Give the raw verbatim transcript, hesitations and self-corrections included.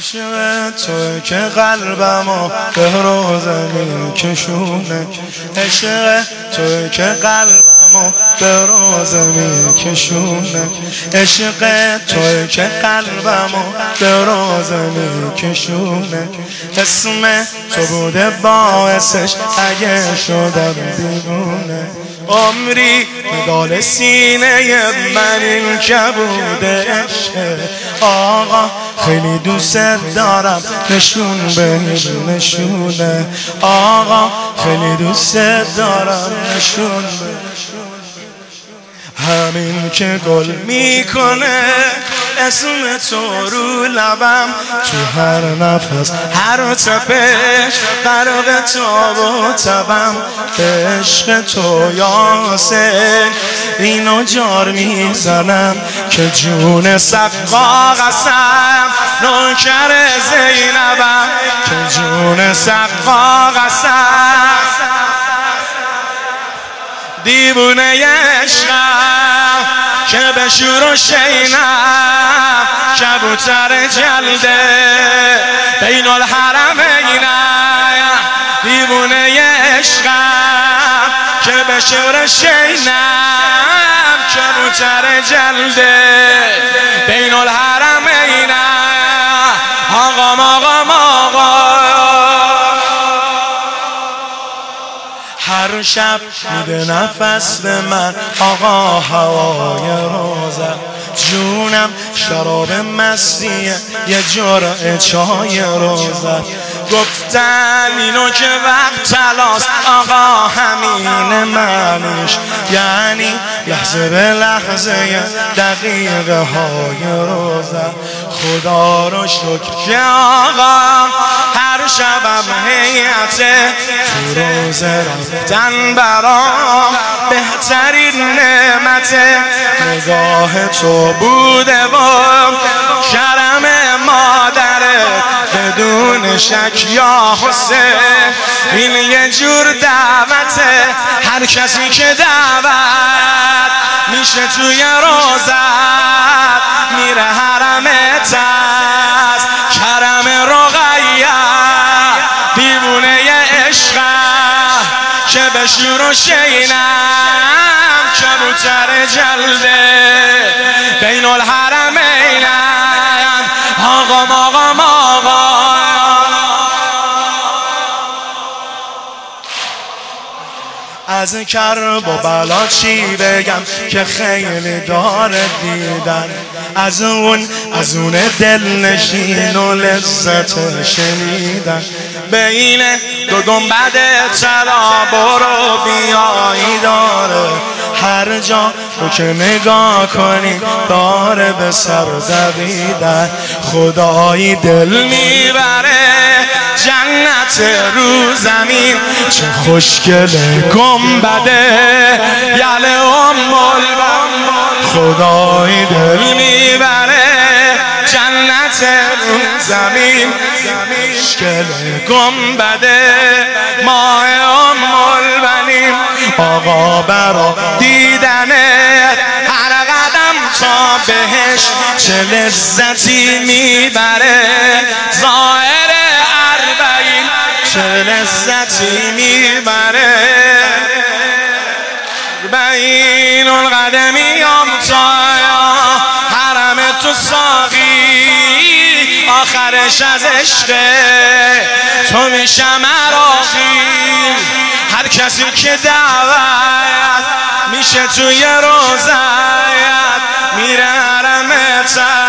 عشق توی که قلبمو به روزه میکشونه، عشق توی که قلبمو به روزه میکشونه، عشق توی که قلبمو به روزه میکشونه. اسم تو بوده باعثش اگه شدم دیوونه، عمری نگال سینه من این کبوده عشق. آقا خیلی دوست دارم نشون به نشونه، آقا خیلی دوست دارم نشون به همین که گل میکنه اسم تو رو لبم، تو هر نفس هر تپش غرق تاب و تبم. عشق تو یاسر اینو جار میزنم که جون سقا قسم نوکر زینبم، که جون سقا قسم دیوونه عشقم که به شور و شینم کبوتر جلده بین الحرمینم. دیوونه عشقم که به شور و شینم کبوتر جلده بین الحرمینم. آقام آقام آقا هر شب میده نفس به من آقا هوای روزه، جونم شراب مستیه یه جرعه چای روزه. گفتن اینو که وقت تلاست آقا همین منش، یعنی لحظه به لحظه دقیقه های روزه. خدا رو شکر که آقا هر شبم هیئته تو روزه رفتن برام بهترین نعمته. نگاه تو بوده و کرم مادره بدون شک یا حسین، این یه جور دعوته. هر کسی که دعوت میشه توی روزت میره حرمت است کرم رقیه. دیوونه عشقم که به شور و شینم کبوتر جلده بین الحرمینم. آقام آقام آقا از کرب و بلا چی بگم که خیلی داره دیدن، از اون از اون دل نشین و لذت شنیدن. بین دو گنبد طلا برو بیایی داره، هر جا رو که نگاه کنی داره به سر دویدن. خدایی دل میبره جنت رو زمین، چه خوشگله گنبده یل ام البنین. خدایی دل میبره جنت رو زمین، خوشگله گنبده ماه ام البنین. آقا برا دیدنت هر قدم تا بهش چه لذتی میبره. ظاهر اربعین چه لذتی میبره. بین القدمیام تا حرم تو ساقی، آخرش از عشق تو میشم عراقی. هر کسی که دعوت میشه توی روزت میره حرمت